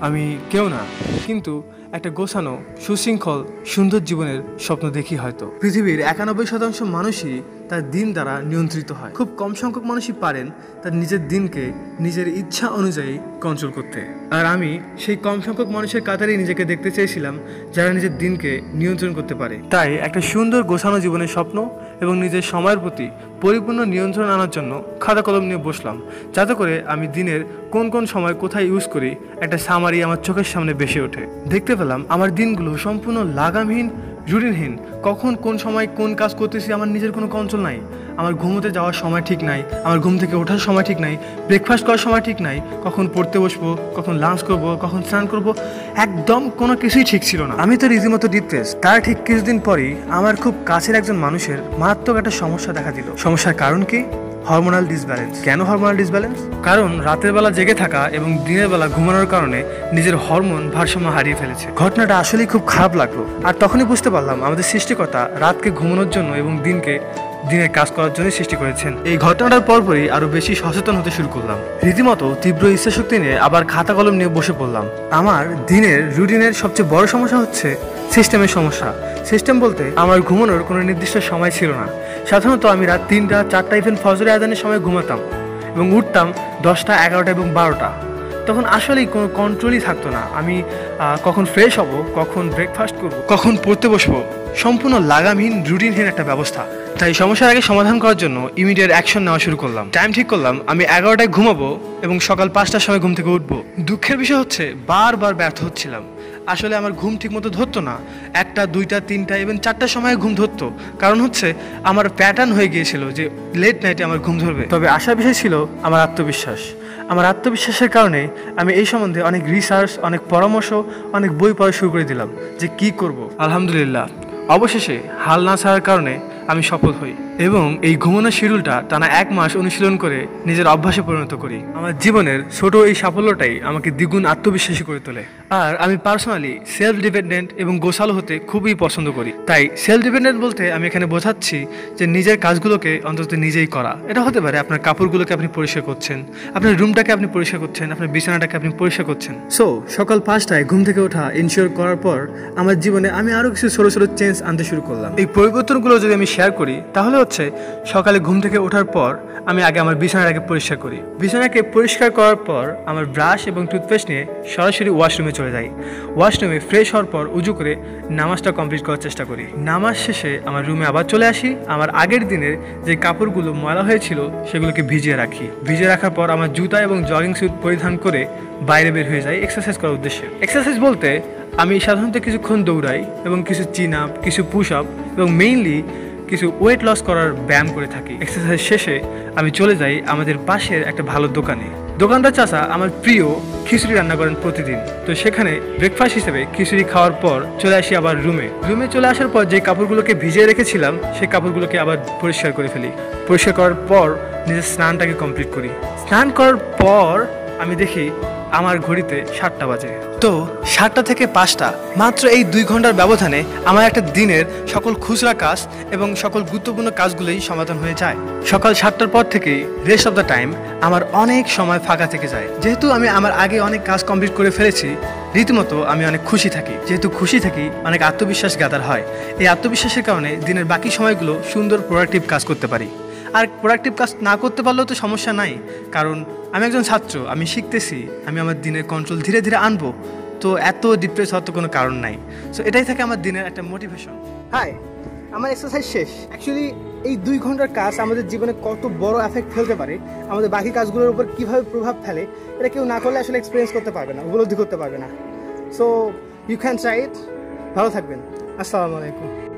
আমি কেউ না, কিন্তু একটা গোছানো সুশৃঙ্খল সুন্দর জীবনের স্বপ্ন দেখি হয়তো। পৃথিবীর 91% মানুষই তার দিন দ্বারা নিয়ন্ত্রিত হয়। খুব কম সংখ্যক মানুষই পারেন তার নিজের দিনকে নিজের ইচ্ছা অনুযায়ী কন্ট্রোল করতে। আর আমি সেই কম সংখ্যক মানুষের কাতারেই নিজেকে দেখতে চেয়েছিলাম যারা নিজের দিনকে নিয়ন্ত্রণ করতে পারে। তাই একটা সুন্দর গোছানো জীবনের স্বপ্ন এবং নিজের সময়ের প্রতি পরিপূর্ণ নিয়ন্ত্রণ আনার জন্য খাতা কলম নিয়ে বসলাম, যাতে করে আমি দিনের কোন কোন সময় কোথায় ইউজ করি একটা সামারি আমার চোখের সামনে ভেসে ওঠে। দেখতে পেলাম আমার দিনগুলো সম্পূর্ণ লাগামহীন, রুটিনহীন। কখন কোন সময় কোন কাজ করতেছি আমার নিজের কোনো কন্ট্রোল নাই। আমার ঘুমোতে যাওয়ার সময় ঠিক নাই, আমার ঘুম থেকে ওঠার সময় ঠিক নাই, ব্রেকফাস্ট করার সময় ঠিক নাই, কখন পড়তে বসবো, কখন লাঞ্চ করবো, কখন স্নান করবো, একদম কোনো কিছুই ঠিক ছিল না। আমি তো রীতিমতো ডিপ্রেস। তার ঠিক কিছুদিন পরই আমার খুব কাছের একজন মানুষের মারাত্মক একটা সমস্যা দেখা দিল। সমস্যার কারণ কি? Hormonal disbalance. কেন হরমোনাল ডিসব্যালেন্স? কারণ রাতের বেলা জেগে থাকা এবং দিনের বেলা ঘুমানোর কারণে নিজের হরমোন ভারসাম্য হারিয়ে ফেলেছে। ঘটনাটা আসলেই খুব খারাপ লাগলো। আর তখনই বুঝতে পারলাম আমাদের সৃষ্টিকর্তা রাতকে ঘুমানোর জন্য এবং দিনকে দিনের কাজ করার জন্য সৃষ্টি করেছেন। এই ঘটনাটার পরপরই আরো বেশি সচেতন হতে শুরু করলাম। রীতিমতো তীব্র ইচ্ছাশক্তি নিয়ে আবার খাতা কলম নিয়ে বসে পড়লাম। আমার দিনের রুটিনের সবচেয়ে বড় সমস্যা হচ্ছে সিস্টেমের সমস্যা। সিস্টেম বলতে আমার ঘুমানোর কোনো নির্দিষ্ট সময় ছিল না। সাধারণত আমি রাত 3টা 4টা ইভেন ফজরের আজানের সময় ঘুমাতাম এবং উঠতাম 10টা 11টা এবং 12টা। তখন আসলেই কোনো কন্ট্রোলই থাকতো না। আমি কখন ফ্রেশ হব, কখন ব্রেকফাস্ট করব, কখন পড়তে বসবো, সম্পূর্ণ লাগামহীন রুটিনহীন একটা ব্যবস্থা। তাই সমস্যার আগে সমাধান করার জন্য ইমিডিয়েট অ্যাকশন নেওয়া শুরু করলাম। টাইম ঠিক করলাম আমি 11টায় ঘুমাবো এবং সকাল 5টার সময় ঘুম থেকে উঠবো। দুঃখের বিষয় হচ্ছে বারবার ব্যর্থ হচ্ছিলাম। আসলে আমার ঘুম ঠিক মতো ধরতো না। 1টা 2টা 3টা ইভেন 4টার সময় ঘুম ধরতো। কারণ হচ্ছে আমার প্যাটার্ন হয়ে গিয়েছিল যে লেট নাইটে আমার ঘুম ধরবে। তবে আশার বিষয় ছিল আমার আত্মবিশ্বাস। আমার আত্মবিশ্বাসের কারণে আমি এই সম্বন্ধে অনেক রিসার্চ, অনেক পরামর্শ, অনেক বই পড়া শুরু করে দিলাম যে কি করব। আলহামদুলিল্লাহ অবশেষে হাল না ছাড়ার কারণে আমি সফল হই এবং এই ঘুমানোর শিডিউলটা টানা 1 মাস অনুশীলন করে নিজের অভ্যাসে পরিণত করি। আমার জীবনের ছোট এই সাফল্যটাই আমাকে দ্বিগুণ আত্মবিশ্বাসী করে তোলে। আর আমি পার্সোনালি সেলফ ডিপেন্ডেন্ট এবং গোছালো হতে খুবই পছন্দ করি। তাই সেলফ ডিপেন্ডেন্ট বলতে আমি এখানে বোঝাচ্ছি যে নিজের কাজগুলোকে অন্তত নিজেই করা। এটা হতে পারে আপনার কাপড়গুলোকে আপনি পরিষ্কার করছেন, আপনার রুমটাকে আপনি পরিষ্কার করছেন, আপনার বিছানাটাকে আপনি পরিষ্কার করছেন। সো সকাল 5টায় ঘুম থেকে ওঠা ইনশিওর করার পর আমার জীবনে আমি আরও কিছু ছোট ছোট চেঞ্জ আনতে শুরু করলাম। এই পরিবর্তনগুলো যদি আমি শেয়ার করি তাহলে হচ্ছে সকালে ঘুম থেকে ওঠার পর আমি আগে আমার বিছানাটাকে পরিষ্কার করি। বিছানাকে পরিষ্কার করার পর আমার ব্রাশ এবং টুথপেস্ট নিয়ে সরাসরি ওয়াশরুমে চলে যাই। ওয়াশরুমে ফ্রেশ হওয়ার পর উজু করে নামাজটা কমপ্লিট করার চেষ্টা করি। নামাজ শেষে আমার রুমে আবার চলে আসি। আমার আগের দিনের যে কাপড়গুলো ময়লা হয়েছিল সেগুলোকে ভিজিয়ে রাখি। ভিজিয়ে রাখার পর আমার জুতা এবং জগিং স্যুট পরিধান করে বাইরে বের হয়ে যাই এক্সারসাইজ করার উদ্দেশ্যে। এক্সারসাইজ বলতে আমি সাধারণত কিছুক্ষণ দৌড়াই এবং কিছু চিন আপ, কিছু পুশ আপ এবং মেইনলি কিছু ওয়েট লস করার ব্যায়াম করে থাকি। এক্সারসাইজ শেষে আমি চলে যাই আমাদের পাশের একটা ভালো দোকানে। দোকানদার চাচা আমার প্রিয় খিচুড়ি রান্না করেন প্রতিদিন। তো সেখানে ব্রেকফাস্ট হিসেবে খিচুড়ি খাওয়ার পর চলে আসি আবার রুমে চলে আসার পর যে কাপড়গুলোকে ভিজিয়ে রেখেছিলাম সেই কাপড়গুলোকে আবার পরিষ্কার করে ফেলি। পরিষ্কার করার পর নিজের স্নানটাকে কমপ্লিট করি। স্নান করার পর আমি দেখি আমার ঘড়িতে 7টা বাজে। তো 7টা থেকে 5টা মাত্র এই 2 ঘন্টার ব্যবধানে আমার একটা দিনের সকল খুচরা কাজ এবং সকল গুরুত্বপূর্ণ কাজগুলোই সমাধান হয়ে যায়। সকাল 7টার পর থেকেই রেস্ট অফ দ্য টাইম আমার অনেক সময় ফাঁকা থেকে যায়। যেহেতু আমি আমার আগে অনেক কাজ কমপ্লিট করে ফেলেছি, রীতিমতো আমি অনেক খুশি থাকি। যেহেতু খুশি থাকি অনেক আত্মবিশ্বাস গ্যাদার হয়। এই আত্মবিশ্বাসের কারণে দিনের বাকি সময়গুলো সুন্দর প্রোডাক্টিভ কাজ করতে পারি। আর প্রোডাক্টিভ কাজ না করতে পারলেও তো সমস্যা নাই, কারণ আমি একজন ছাত্র, আমি শিখতেছি, আমি আমার দিনের কন্ট্রোল ধীরে ধীরে আনবো। তো এত ডিপ্রেস হওয়ার তো কোনো কারণ নাই। সো এটাই থাকে আমার দিনের একটা মোটিভেশন। হাই, আমার এক্সারসাইজ শেষ। অ্যাকচুয়ালি এই 2 ঘন্টার কাজ আমাদের জীবনে কত বড় এফেক্ট ফেলতে পারে, আমাদের বাকি কাজগুলোর উপর কীভাবে প্রভাব ফেলে, এটা কেউ না করলে আসলে এক্সপিরিয়েন্স করতে পারবে না, উপলব্ধি করতে পারবে না। So you can try it. ভালো থাকবেন। আসসালামু আলাইকুম।